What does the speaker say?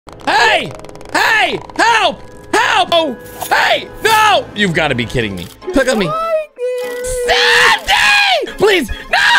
Hey! Hey! Help! Help! Oh! Hey! No! You've got to be kidding me. Click on me. Sandy! Please! No!